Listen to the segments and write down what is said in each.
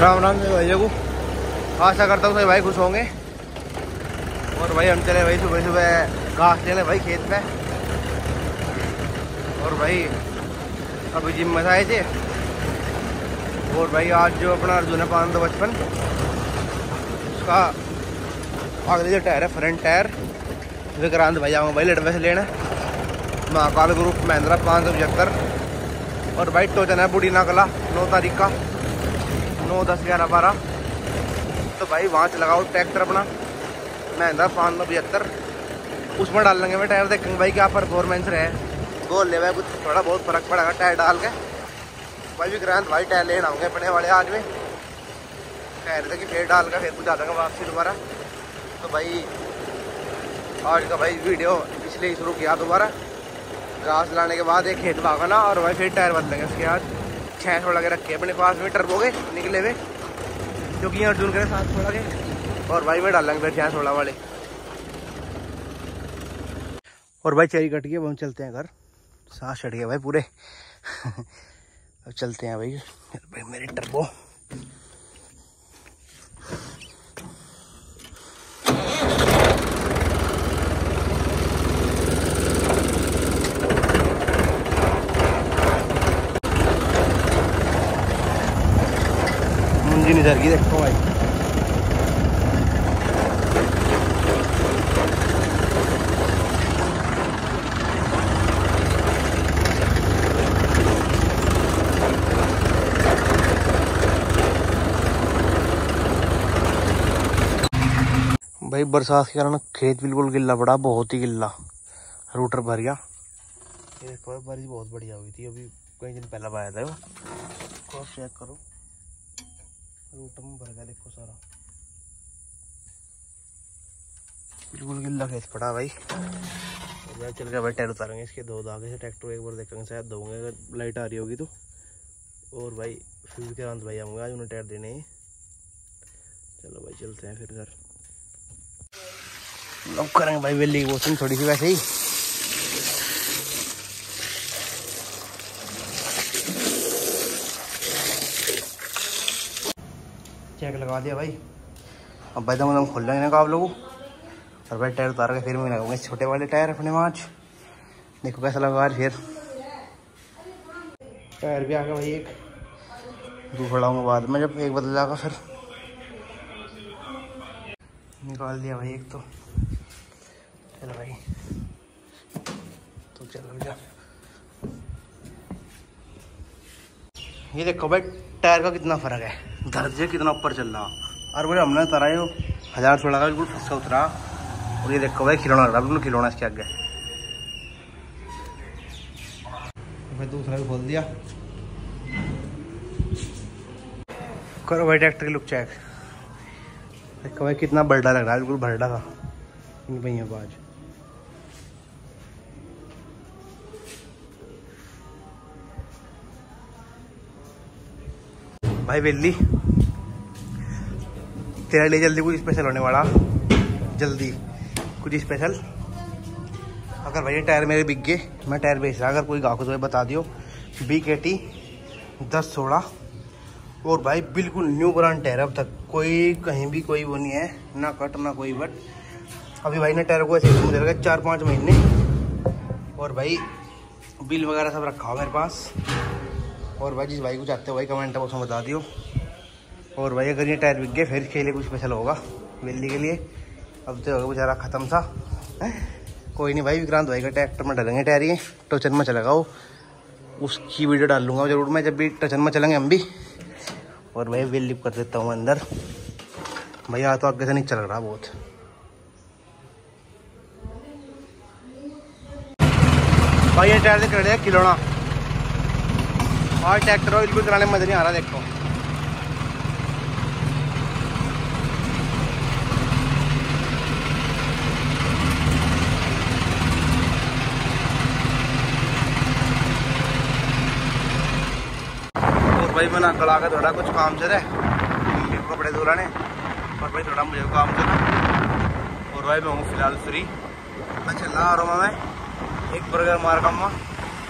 राम राम से भैया को आशा करता हूँ भाई खुश होंगे। और भाई हम चले भाई सुबह सुबह घास चले भाई खेत में। और भाई अभी जिम में आए थे। और भाई आज जो अपना अर्जुन है 555 उसका अगले जो टायर है फ्रंट टायर विक्रांत भाई आऊँगा भाई लड़वे से लेना। महाकाल ग्रुप महिंद्रा 575। और भाई टोचन है बूढ़ी नाकला 9 तारीख का 9, 10, 11, 12। तो भाई वहाँ से लगाओ ट्रैक्टर अपना महिंद्रा 575। उसमें डाल लेंगे मैं टायर, देखेंगे भाई क्या परफॉर्मेंस रहे। बोल ले भाई कुछ थोड़ा बहुत फर्क पड़ेगा टायर डाल के। भाई विक्रांत भाई टायर लेना होंगे अपने वाले आज में टायर थे कि फिर डाल के फिर कुछ आ जाएगा वापसी दोबारा। तो भाई आज का भाई वीडियो इसलिए ही शुरू किया दोबारा। घास लाने के बाद एक खेत भागना और भाई फिर टायर बदलेंगे उसके आज 6 छोड़ा के रखे अपने पास में टर्बो के निकले हुए, क्योंकि अर्जुन के साथ छोड़ा के। और भाई में डालेंगे फिर 6 छोड़ा वाले। और भाई चेरी कट गई, अब हम चलते हैं घर। सांस चढ़ गया भाई पूरे। अब चलते हैं भाई भाई मेरी टर्बो। मुंजी नहीं जर गई देखो भाई। भाई बरसात के कारण खेत बिल्कुल गिल्ला पड़ा, बहुत ही गिल्ला। रूटर भर गया। ये देखो बारिश बहुत बढ़िया हुई थी अभी कई दिन पहले आया था वो। चेक करो रूटर में भर गया देखो सारा, बिल्कुल गिल्ला खेत पड़ा भाई। और चल गया भाई टायर उतारेंगे इसके 2 दागे से ट्रैक्टर एक बार देखेंगे, शायद दोगे अगर लाइट आ रही होगी तो। और भाई फिर विक्रांत भाई आऊँगा आज उन्हें टायर देने। चलो भाई चलते हैं फिर घर। अब करेंगे भाई वेली की वॉशिंग थोड़ी सी वैसे ही। चेक लगा दिया भाई। अब भाई दम खोल लेंगे ना आप लोगों। और भाई टायर उतार के फिर मैं लगाऊंगा छोटे वाले टायर अपने आज। देखो कैसा लगा फिर टायर भी आ गया भाई एक। दूसरा लाऊंगा बाद में जब एक बदल जाएगा। फिर निकाल दिया भाई एक। तो चलो भाई तो चलो जा। ये देखो भाई टायर का कितना फर्क है, दर्जे कितना ऊपर चल रहा। और भाई हमने उतरा है 1000 छोड़ा का बिल्कुल फंसा उतरा। और ये देखो भाई खिलौना लग रहा बिल्कुल खिलौना इसके आगे। भाई दूसरा भी खोल दिया। करो भाई ट्रैक्टर की लुक चेक। देखो भाई कितना बर्डा लग रहा है, बिल्कुल भरडा था इन पहियों को आज। भाई वेली तेरे लिए जल्दी कुछ स्पेशल होने वाला, जल्दी कुछ स्पेशल। अगर भाई टायर मेरे बिक गए, मैं टायर बेच रहा, अगर कोई गाहक तो बता दियो। BKT 1016। और भाई बिल्कुल न्यू ब्रांड टायर, अब तक कोई कहीं भी कोई वो नहीं है, ना कट ना कोई बट। अभी भाई ने टायर को ऐसे दे रखा 4-5 महीने। और भाई बिल वगैरह सब रखा हो मेरे पास। और भाई जिस भाई को चाहते हो भाई कमेंट बॉक्स में बता दियो। और भाई अगर ये टायर बिक गए फिर खेले कुछ स्पेशल होगा वेली के लिए। अब तो होगा बेचारा ख़त्म सा। कोई नहीं भाई विक्रांत भाई का ट्रैक्टर में डालेंगे टायर, ये टोचन में चलेगा वो, उसकी वीडियो डाल लूँगा जरूर मैं जब भी टोचन में चलेंगे हम भी। और भाई वेल लिप कर देता हूँ अंदर। भैया तो आगे से नहीं चल रहा बहुत। भाई ये टायर से कर दिया खिलौना। और ट्रैक्टर ऑयल भी कराने में मजा नहीं आ रहा देखो। और भाई मैं कड़ा के थोड़ा कुछ काम से रहे कपड़े धोलाने। और भाई थोड़ा मुझे काम से ना। और भाई मैं हूँ फिलहाल फ्री। मैं चल रहा हूँ मैं एक बर्गर मार खाऊंगा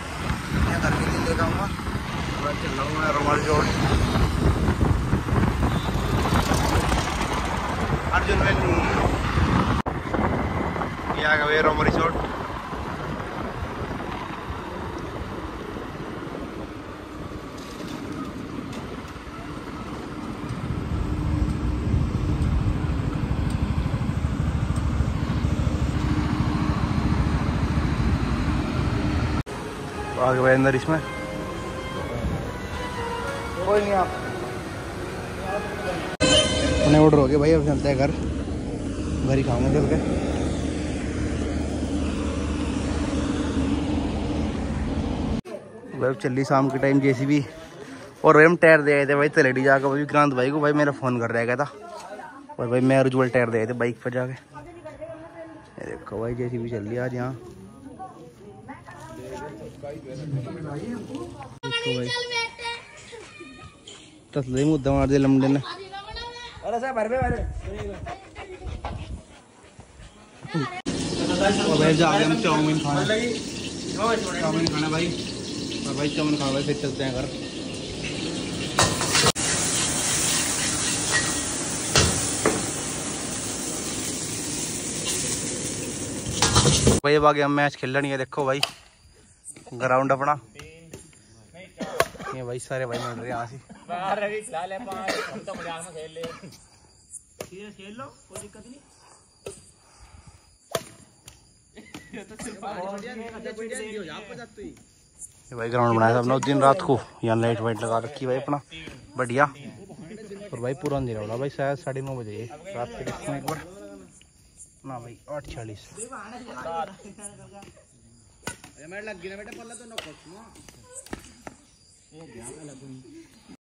या घर के लिए ले जाऊँगा। चल रहा हूँ मैं रोमाल जोड़। हुए रोम रिसोर्ट। आगे भाई अंदर इसमें कोई नहीं। आप अपने ऑर्डर हो गए भाई, अब चलते हैं घर ही खाऊंगे चल के। भाई चली शाम के टाइम जेसीबी और भाई हम टायर दे आए थे भाई तलेडी जाकर भाई विक्रांत भाई को। भाई मेरा फ़ोन कर रहा था और भाई मैं रुजवल टायर दे आए थे बाइक पर जाके। ये देखो भाई जेसीबी चल रही है आज यहाँ। देखो भाई तसले मुद्दा मार दिया लमडे ने। भाई जा रहे हम चाउमीन खाना भाई। और भाई चाउमीन खा भाई फिर चलते हैं घर। भाई अब आगे हम मैच खेल रही है। देखो भाई ग्राउंड अपना ये भाई सारे भाई मिल रहे हैं यहाँ से। खेल लो कोई दिक्कत नहीं। भाई ग्राउंड बनाया था अपना उस दिन रात को, यहाँ लाइट वाइट लगा रखी भाई अपना बढ़िया। और भाई पूरा अंधेरा हो रहा भाई, शायद 9:30 बजे रात के। देखो एक बार ना भाई 8:40।